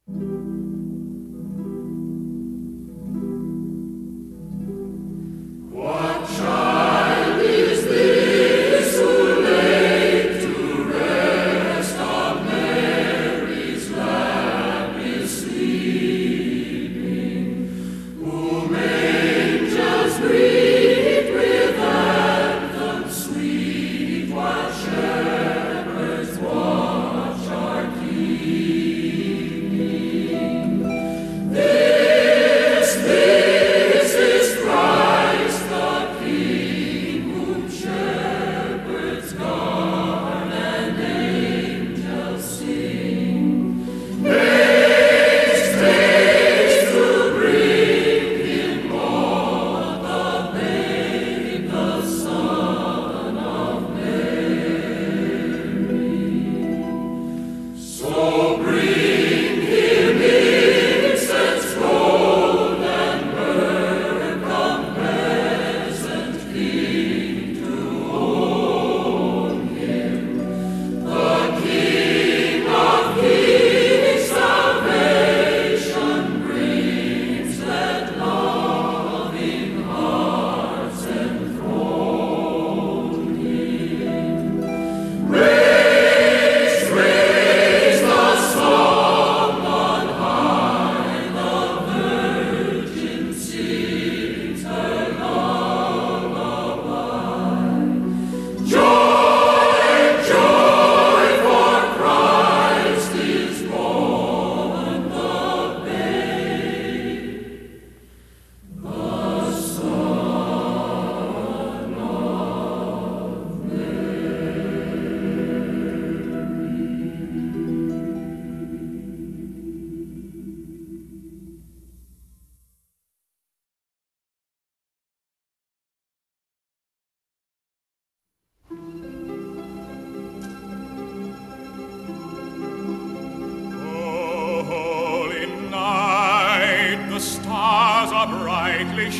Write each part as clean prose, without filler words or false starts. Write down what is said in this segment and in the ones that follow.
brightly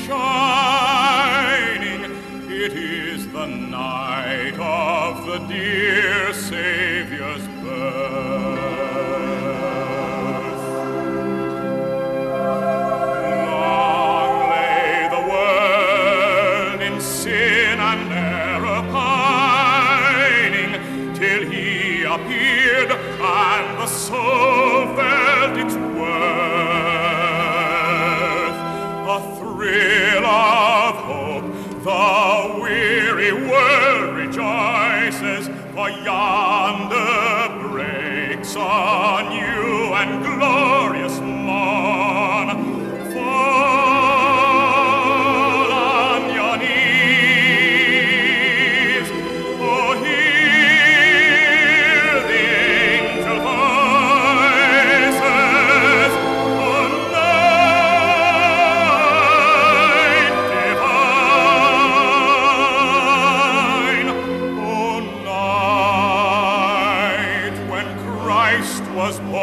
shining. It is the night of the dear Saviour's birth. Long lay the world in sin and error pining, till he appeared and the soul felt its worth. A thrill of hope, the weary world rejoices, for yonder breaks a new and glorious morn. Fall on your knees, oh, hear the angel voices, oh, night divine, oh, night when Christ was born.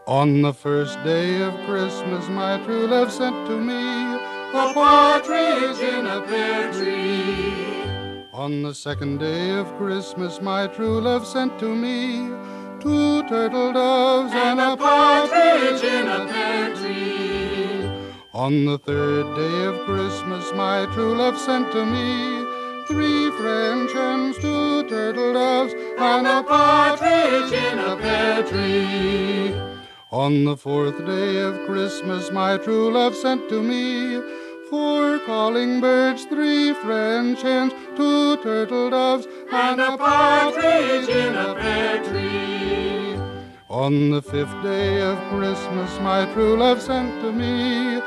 On the first day of Christmas, my true love sent to me a partridge in a pear tree. On the second day of Christmas, my true love sent to me 2 turtle doves and a partridge in a pear tree. On the third day of Christmas, my true love sent to me 3 French hens, 2 turtle doves, and a partridge in a pear tree. On the fourth day of Christmas, my true love sent to me 4 calling birds, 3 French hens, 2 turtle doves, and a partridge in a pear tree. On the fifth day of Christmas, my true love sent to me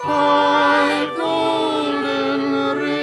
5 golden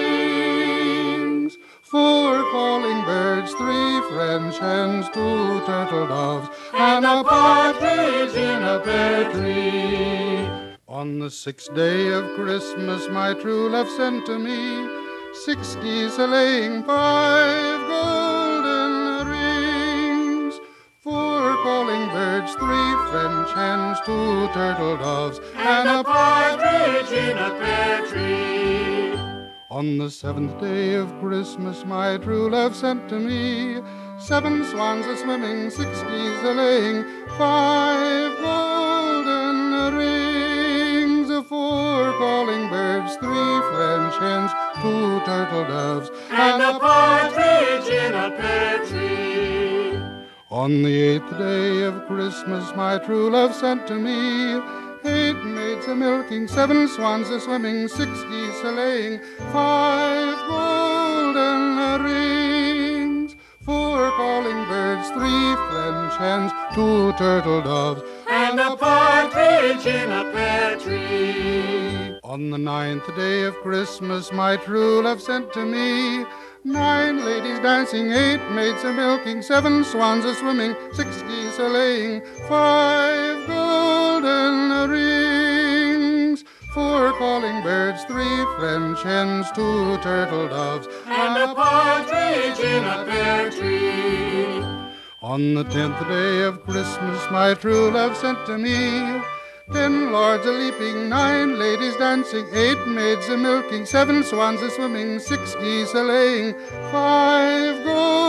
rings, 4 calling birds, 3 French hens, 2 turtle doves, and a partridge in a pear tree. On the sixth day of Christmas, my true love sent to me 6 geese a-laying, 5 golden rings, 4 calling birds, 3 French hens, 2 turtle doves, and a partridge in a pear tree. On the seventh day of Christmas, my true love sent to me 7 swans a-swimming, 6 geese a-laying, 5 golden rings, 4 calling birds, 3 French hens, 2 turtle doves, and a partridge in a pear tree. On the 8th day of Christmas, my true love sent to me 8 maids a-milking, 7 swans a-swimming, 6 geese a-laying, 5 golden rings, 4 calling birds, 3 French hens, 2 turtle doves, and a partridge in a pear tree. On the 9th day of Christmas, my true love sent to me 9 ladies dancing, 8 maids a-milking, 7 swans a-swimming, 6 geese a-laying, 5 golden rings, 4 calling birds, 3 French hens, 2 turtle doves, and a partridge in a pear tree. On the 10th day of Christmas, my true love sent to me 10 lords a-leaping, 9 ladies dancing, 8 maids a-milking, 7 swans a-swimming, 6 geese a-laying, 5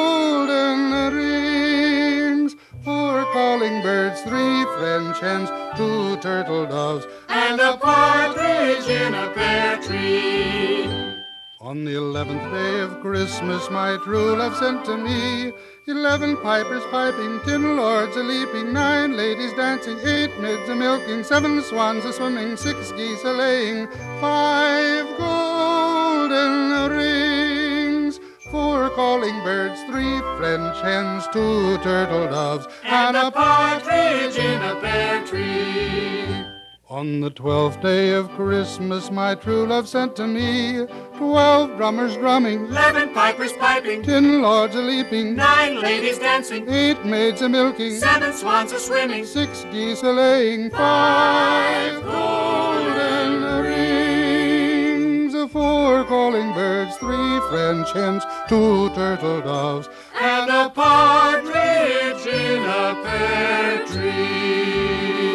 golden rings, 4 calling birds, 3 French hens, 2 turtle doves, and a partridge in a pear tree. On the 11th day of Christmas, my true love sent to me 11 pipers piping, 10 lords a-leaping, 9 ladies dancing, 8 maids a-milking, 7 swans a-swimming, 6 geese a-laying, 5 golden rings, 4 calling birds, 3 French hens, 2 turtle doves, and a partridge in a pear tree. On the 12th day of Christmas, my true love sent to me 12 drummers drumming, 11 pipers piping, 10 lords a-leaping, 9 ladies dancing, 8 maids a-milking, 7 swans a-swimming, 6 geese a-laying, 5 golden rings, 4 calling birds, 3 French hens, 2 turtle doves, and a partridge in a pear tree.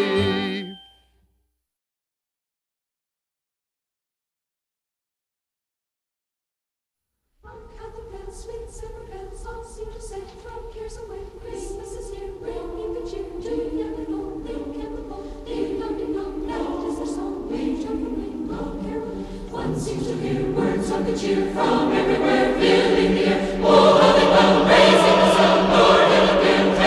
Sweet silver bells all seem to say, throw cares away. Christmas is here, bringing good cheer to young and old, big and the bold. Ding dong, that is their song. We jump and ring, all carol. One seems to hear words of good cheer from everywhere, filling the air. Oh, how they will, raising the sound, Lord, and again.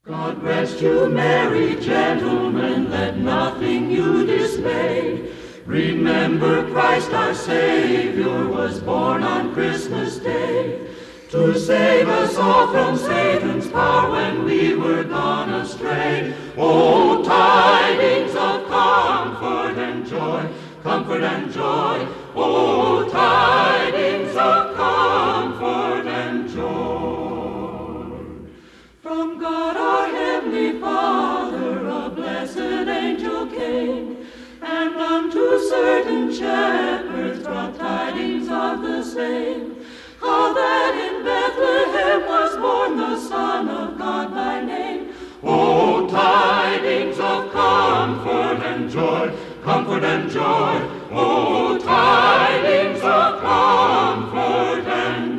God rest you, merry gentlemen, let nothing you dismay. Remember Christ our Savior was born on Christmas Day, to save us all from Satan's power when we were gone astray. Oh, tidings of comfort and joy, comfort and joy. Oh, tidings of comfort and joy. From God our Heavenly Father a blessed angel came, and unto certain shepherds brought tidings of the same, how that in Bethlehem was born the Son of God by name. Oh, tidings of comfort and joy, comfort and joy. Oh, tidings of comfort and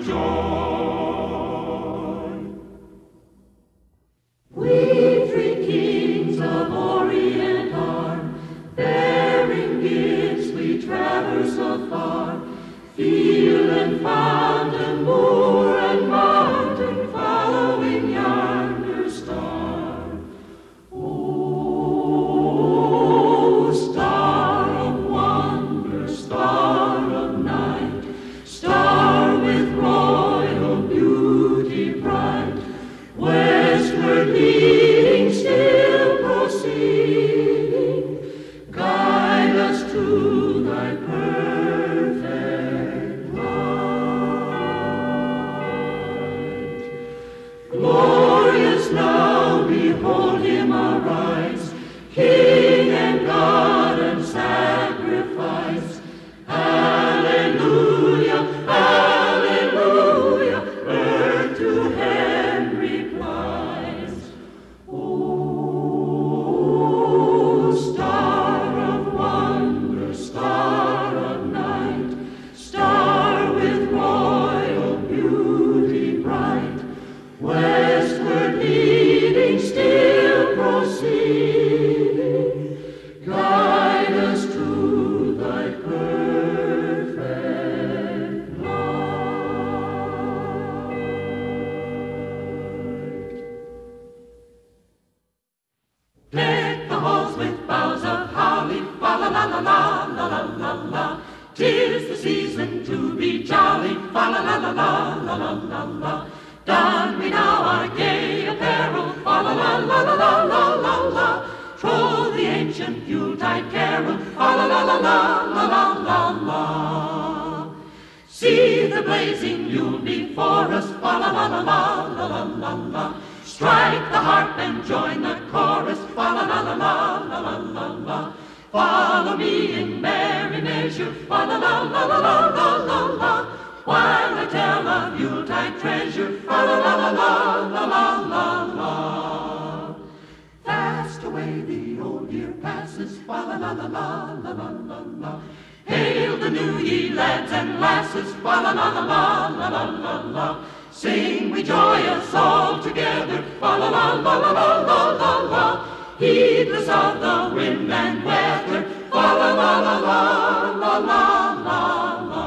joy. We three kings of Orient are, bearing gifts we traverse afar, field and fountain, moor and mountain, following yonder star. Oh, star of wonder, star of night, star with royal beauty bright, westward leading, still proceeding, guide us to thy perfect light. Glorious now, behold him arise, King and God and sacrifice. Hallelujah, hallelujah, earth to heaven replies. Oh, star of wonder, star of night, star with royal beauty bright, westward leading, still proceeding, guide us to thy perfect light. Deck the halls with boughs of holly, fa la la la la la la la la. 'Tis the season to be jolly, fa la la la la la la la la. Don we now our gay apparel, fa la la la la la la la la. Troll the ancient Yuletide carol, fa la la la la la la la la. See the blazing Yule before us, fa la la la la la la la la. Strike the harp and join the chorus, fa la la la la la la la la. Follow me in merry measure, fa la la la la la la la la. While I tell of Yuletide treasure, fa la la la la la la la la. Fast away the old year passes, fa la la la la la la la la. Hail the new ye lads and lasses, fa la la la la la la la la. Sing we joyous all together, fa la la la la la la la la. Heedless of the wind and weather, fa la la la la la la la la.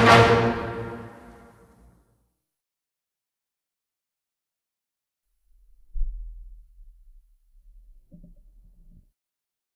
Christmas.